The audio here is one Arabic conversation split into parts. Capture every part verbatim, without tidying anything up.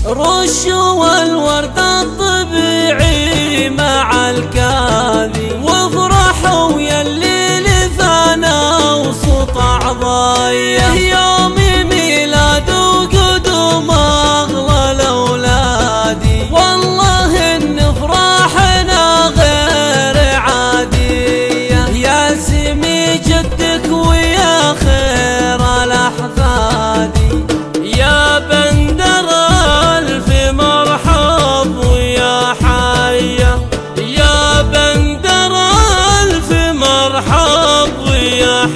رش والورد الطبيعي مع الكاذي، وافرحوا ويا الليل ثانا وسط عضايا، يوم ميلاد وقدوم اغلى الاولادي، والله ان فرحنا غير عاديه، يا سمي جدك ويا خير الاحفادي، يا بندر الف مرحب ويا حيه، يا بندر الف مرحب ويا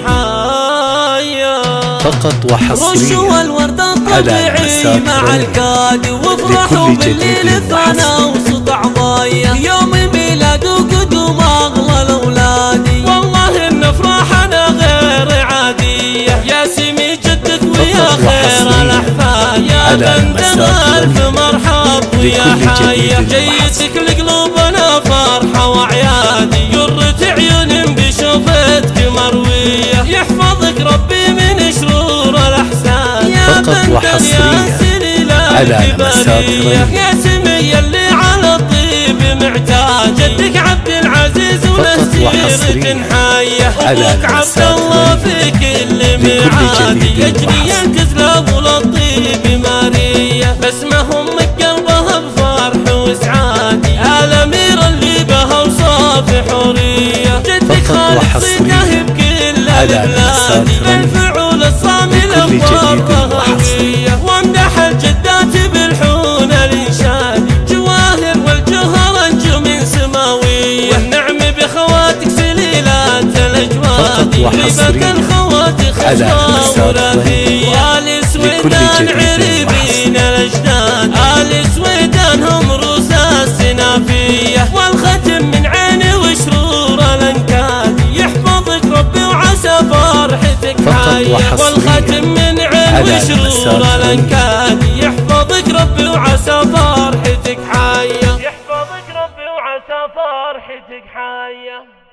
حيه. فقط وحصريا رشوا الورد الطبيعي مع الكادي، وافرحوا بالليل ثانا وسط عضايا، يوم ميلاد وقدوم اغلى الاولادي، والله ان فرحنا غير عاديه، يا سمي جدك ويا خير الاحفاد، يا بندر الف مرحب ويا حيه، جيتك لقلوبنا فرحه وعيادي، قرة عيون بشوفتك مرويه، يحفظك ربي من شرور الاحسان، يا بندر يا سري لا كبريه، يا سمي اللي على الطيب معتاد، جدك عبد العزيز ونسيرك حيه، ابوك عبد الله في كل ميعاد، يجري ينكز لابو الطيب ماريه، بسمهم قلبها بفرح وسعاد، الامير اللي بها وصافي حوريه، جدك خالد صيته بكل البلاد، الفعول الصامي الابواب هويه، وامدح الجدات بالحون الانشادي، جواهر والجوهر انجم سماويه، والنعم بخواتك سليلات الاجواد، ريبه الخوات خصوه ورثيه، وال سويدان عريبين الاجداد، ال سويدان هم روس السنافيه، والختم من عيني وشرور الانكاد، يحفظك ربي وعسى فرحتك حيه، والختم من عين وشرور الانكاد، يحفظك ربي وعسى فرحتك حيه، يحفظك ربي وعسى فرحتك حيه.